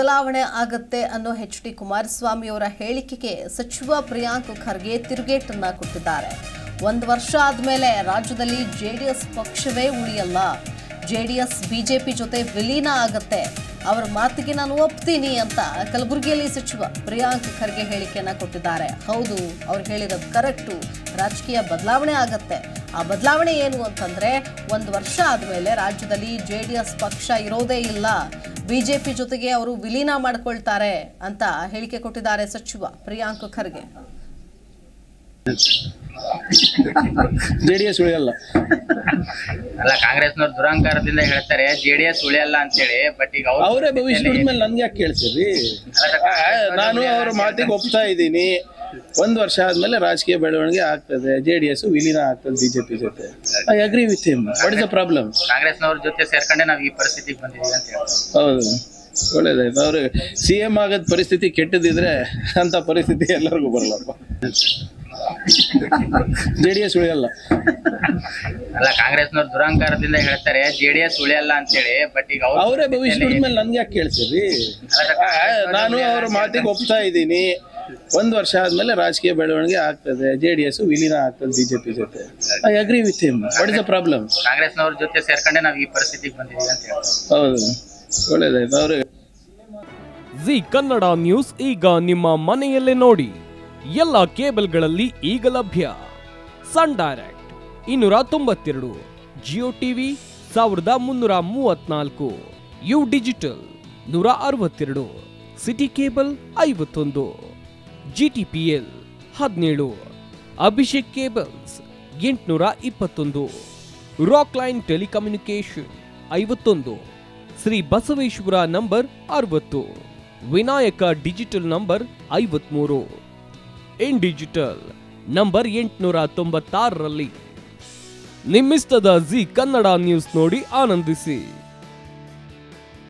ಬದಲಾವಣೆ ಆಗುತ್ತೆ ಅನ್ನೋ ಎಚ್.ಡಿ. ಕುಮಾರಸ್ವಾಮಿ ಅವರ ಹೇಳಿಕೆಗೆ ಸಚಿವ ಪ್ರಿಯಾಂಕ್ ಖರ್ಗೆ ತಿರುಗೇಟನ್ನ ಕೊಟ್ಟಿದ್ದಾರೆ. 1 ವರ್ಷ ಆದ್ಮೇಲೆ ರಾಜ್ಯದಲ್ಲಿ ಜೆಡಿಎಸ್ ಪಕ್ಷವೇ ಉಳಿಯಲ್ಲ, ಜೆಡಿಎಸ್ ಬಿಜೆಪಿ ಜೊತೆ ವಿಲೀನ ಆಗುತ್ತೆ, ಅವರ ಮಾತಿಗೆ ನಾನು ಒಪ್ತೀನಿ ಅಂತ ಕಲಬುರಗಿಯಲ್ಲಿ ಸಚಿವ ಪ್ರಿಯಾಂಕ್ ಖರ್ಗೆ ಹೇಳಿಕೆಯನ್ನ ಕೊಟ್ಟಿದ್ದಾರೆ. ಹೌದು, ಅವ್ರು ಹೇಳಿರೋದು ಕರೆಕ್ಟು, ರಾಜಕೀಯ ಬದಲಾವಣೆ ಆಗತ್ತೆ. ಆ ಬದಲಾವಣೆ ಏನು ಅಂತಂದ್ರೆ 1 ವರ್ಷ ಆದಮೇಲೆ ರಾಜ್ಯದಲ್ಲಿ ಜೆಡಿಎಸ್ ಪಕ್ಷ ಇರೋದೇ ಇಲ್ಲ, ಬಿಜೆಪಿ ಜೊತೆಗೆ ಅವರು ವಿಲೀನ ಮಾಡ್ಕೊಳ್ತಾರೆ ಅಂತ ಹೇಳಿಕೆ ಕೊಟ್ಟಿದ್ದಾರೆ ಸಚಿವ ಪ್ರಿಯಾಂಕ್ ಖರ್ಗೆ. ಜೆಡಿಎಸ್ ಉಳಿಯಲ್ಲ ಅಲ್ಲ, ಕಾಂಗ್ರೆಸ್ನವ್ರು ದುರಂಕಾರದಿಂದ ಹೇಳ್ತಾರೆ ಜೆಡಿಎಸ್ ಉಳಿಯಲ್ಲ ಅಂತ ಹೇಳಿ. ಬಟ್ ಈಗ ಅವರೇ ಭವಿಷ್ಯದ ಮೇಲೆ ನನ್ಗೆ ಯಾಕೆ ಕೇಳ್ತೀರಿ? ನಾನು ಅವ್ರ ಮಾತಿಗೆ ಒಪ್ತಾ ಇದ್ದೀನಿ. 1 ವರ್ಷ ಆದ್ಮೇಲೆ ರಾಜಕೀಯ ಬೆಳವಣಿಗೆ ಆಗ್ತದೆ, ಜೆಡಿಎಸ್ ವಿಲೀನ ಆಗ್ತದೆ ಬಿಜೆಪಿ ಜೊತೆ. I agree with him. What is the problem? ಕಾಂಗ್ರೆಸ್ನವ್ರ ಜೊತೆ ಸೇರ್ಕೊಂಡೆ ನಾವು ಈ ಪರಿಸ್ಥಿತಿಗೆ ಬಂದಿದ್ದೀವಿ ಅಂತ ಹೇಳ್ತಾರೆ. ಹೌದು, ಒಳ್ಳೇದಾಯ್ತು. ಅವ್ರು CM ಆಗದ ಪರಿಸ್ಥಿತಿ ಕೆಟ್ಟದಿದ್ರೆ ಅಂತ ಪರಿಸ್ಥಿತಿ ಎಲ್ಲರಿಗೂ ಬರಲ್ಲಪ್ಪ. ಜೆಡಿಎಸ್ ಉಳಿಯಲ್ಲ. ಅಲ್ಲ, ಕಾಂಗ್ರೆಸ್ನವ್ರು ದುರಂಕಾರದಿಂದ ಹೇಳ್ತಾರೆ ಜೆಡಿಎಸ್ ಉಳಿಯಲ್ಲ ಅಂತ ಹೇಳಿ. ಬಟ್ ಈಗ ಅವರೇ ಭವಿಷ್ಯದ ಮೇಲೆ ನನ್ಗೆ ಯಾಕೆ ಕೇಳ್ತೀರಿ? ನಾನು ಅವ್ರ ಮಾತಿಗೆ ಒಪ್ತಾ ಇದ್ದೀನಿ. 1 ವರ್ಷ ಆದ್ಮೇಲೆ ರಾಜಕೀಯ ಬೆಳವಣಿಗೆ ಆಗ್ತದೆ, ಜೆಡಿಎಸ್ ವಿಲೀನ ಆಗ್ತದೆ ಬಿಜೆಪಿ ಜೊತೆ. I agree with him. What is the problem? ಕಾಂಗ್ರೆಸ್ನವ್ರ ಜೊತೆ ಸೇರ್ಕೊಂಡೆ ನಾವು ಈ ಪರಿಸ್ಥಿತಿಗೆ ಬಂದಿದ್ದೀವಿ ಅಂತ ಹೇಳ್ತಾರೆ. ಹೌದು, ಒಳ್ಳೇದಾಯ್ತು. ಅವ್ರು ಜಿ ಕನ್ನಡ ನ್ಯೂಸ್ ಈಗ ನಿಮ್ಮ ಮನೆಯಲ್ಲೇ ನೋಡಿ. ಎಲ್ಲ ಕೇಬಲ್ಗಳಲ್ಲಿ ಈಗ ಲಭ್ಯ. Sun Direct 292, Jio TV 1334, U digital 162, City Cable 51, GTPL 17, Abhishek cables 821, Rockline telecommunication 51, Shri Basaveshwara number 60, Vinayaka digital number 53, in digital number 896ರಲ್ಲಿ. ನಿಮ್ಮಿಸ್ತದ ಜಿ ಕನ್ನಡ ನ್ಯೂಸ್ ನೋಡಿ ಆನಂದಿಸಿ.